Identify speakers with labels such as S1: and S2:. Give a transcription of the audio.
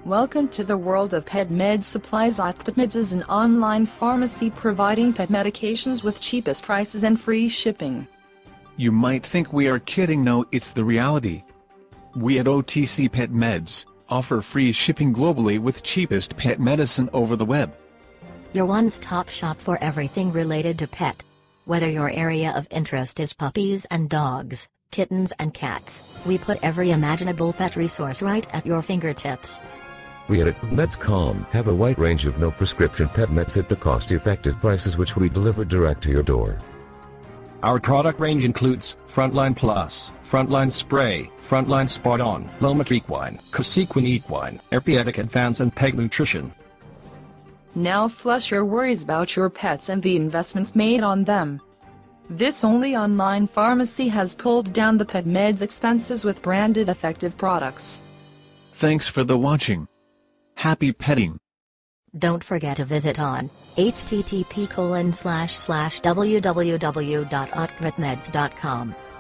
S1: Welcome to the world of pet med supplies. OTC Vet Meds is an online pharmacy providing pet medications with cheapest prices and free shipping.
S2: You might think we are kidding. No, it's the reality. We at OTC Vet Meds offer free shipping globally with cheapest pet medicine over the web.
S3: Your one-stop shop for everything related to pet. Whether your area of interest is puppies and dogs, kittens and cats, we put every imaginable pet resource right at your fingertips.
S4: We at Doscount have a wide range of no-prescription pet meds at the cost-effective prices which we deliver direct to your door.
S5: Our product range includes Frontline Plus, Frontline Spray, Frontline Spot On, Lomac Equine, Cosequin Equine, Airpedic Advance and Peg Nutrition.
S1: Now flush your worries about your pets and the investments made on them. This only online pharmacy has pulled down the pet meds expenses with branded effective products.
S2: Thanks for the watching. Happy petting.
S3: Don't forget to visit on http://www.otcvetmeds.com.